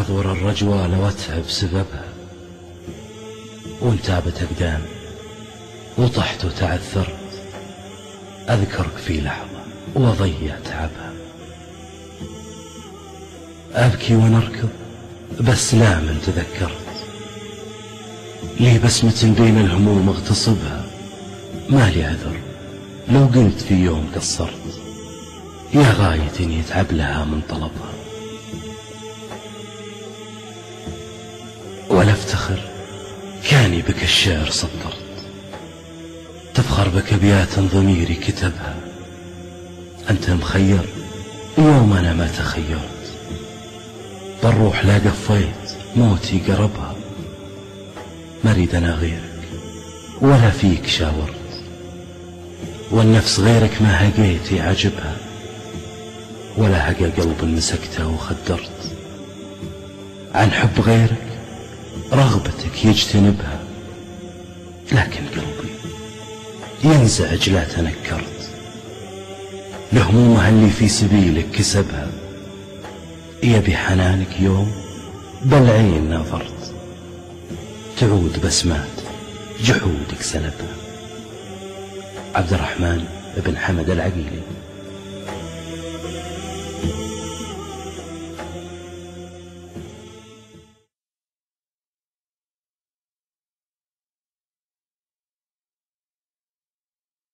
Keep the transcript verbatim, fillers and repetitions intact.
أحضر الرجوى وأتعب سببها، وانتابت أقدامي وطحت وتعثرت، أذكرك في لحظة وأضيع تعبها. أبكي ونركض بس لا من تذكرت، لي بسمة بين الهموم اغتصبها. ما لي عذر لو قلت في يوم قصرت، يا غاية يتعب لها من طلبها. ولا افتخر كاني بك الشعر سطرت، تفخر بك أبيات ضميري كتبها. أنت مخير يوم أنا ما تخيرت، بالروح لا قفيت موتي قربها. ما اريد أنا غيرك ولا فيك شاورت، والنفس غيرك ما هقيتي عجبها. ولا هقى قلب مسكته وخدرت، عن حب غيرك رغبتك يجتنبها. لكن قلبي ينزعج لا تنكرت، لهمومها اللي في سبيلك كسبها. يبي حنانك يوم بالعين نظرت، تعود بسمات جحودك سلبها. عبد الرحمن بن حمد العقيلي.